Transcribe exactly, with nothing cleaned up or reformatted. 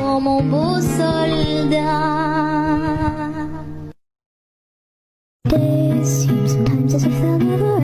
mon beau soldat. Days seem sometimes as if they'll never